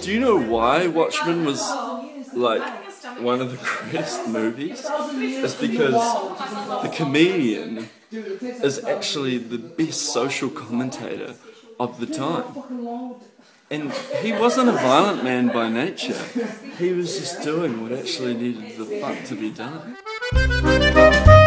Do you know why Watchmen was like one of the greatest movies? It's because the comedian is actually the best social commentator of the time. And he wasn't a violent man by nature. He was just doing what actually needed the fuck to be done.